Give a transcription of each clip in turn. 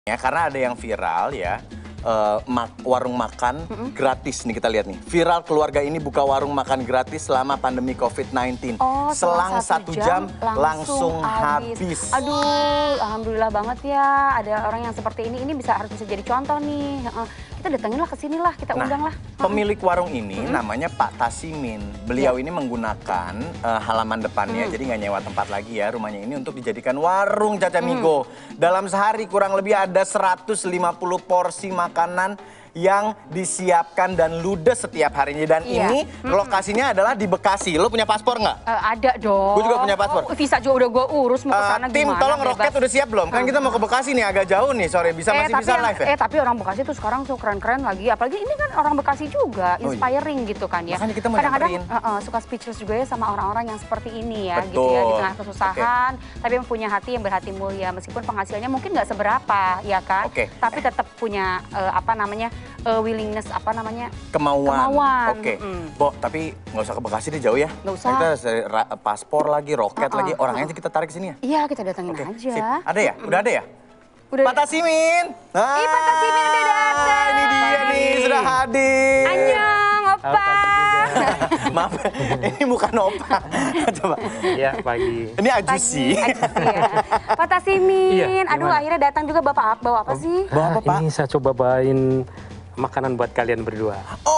Ya, karena ada yang viral ya, warung makan gratis nih, kita lihat nih. Viral keluarga ini buka warung makan gratis selama pandemi COVID-19. Oh, selang 1 jam langsung habis. Aduh, alhamdulillah banget ya ada orang yang seperti ini. Ini harus bisa jadi contoh nih. Kita datengin lah ke sini lah, kita undang lah. Pemilik warung ini namanya Pak Tasimin. Beliau ini menggunakan halaman depannya, jadi nggak nyewa tempat lagi ya rumahnya ini untuk dijadikan warung cacamigo. Dalam sehari kurang lebih ada 150 porsi makanan yang disiapkan dan ludes setiap harinya. Dan ini lokasinya adalah di Bekasi. Lo punya paspor nggak? Ada dong. Gue juga punya paspor. Visa juga udah gue urus, mau ke sana Tim gimana, tolong Roket udah siap belum? Kan kita mau ke Bekasi nih, agak jauh nih sore. Masih bisa live ya? Tapi orang Bekasi tuh sekarang tuh keren-keren lagi. Apalagi ini kan orang Bekasi juga, inspiring gitu kan ya. Makanya kita mau kadang-kadang suka speechless juga ya sama orang-orang yang seperti ini ya. Gitu ya, di tengah kesusahan. Tapi yang punya hati, yang berhati mulia. Meskipun penghasilannya mungkin nggak seberapa ya kan. Tapi tetap punya willingness, kemauan. Bo, tapi nggak usah ke Bekasi deh, jauh ya. Nggak usah. Kita paspor lagi, Roket lagi, orangnya kita tarik ke sini ya. Iya, kita datangin aja. Sip. Ada ya? Udah ada ya? Udah. Pak Tasimin. Pak Tasimin udah datang. Ini dia nih, sudah hadir. Annyeong, Opa. Maaf, ini bukan Opa. Coba. Iya, pagi. Ini Ajusi. Ya. Pak Tasimin, Iya, aduh akhirnya datang juga Bapak, bawa apa sih? Bawa apa, Pak? Ini saya coba bawain makanan buat kalian berdua.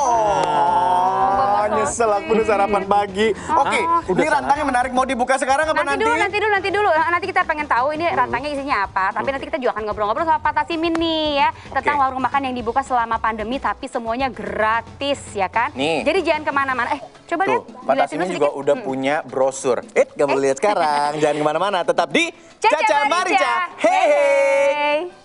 Nyesel aku udah sarapan pagi. Oke, ini rantangnya menarik, mau dibuka sekarang apa nanti? Nanti dulu. Nanti kita pengen tahu ini rantangnya isinya apa. Tapi nanti kita juga akan ngobrol-ngobrol sama Pak Tasimin nih ya. Tentang warung makan yang dibuka selama pandemi tapi semuanya gratis ya kan. Nih. Jadi jangan kemana-mana. Coba lihat. Pak Tasimin juga udah punya brosur. Gak boleh lihat sekarang. Jangan kemana-mana, tetap di Caca Marica. Hehehe.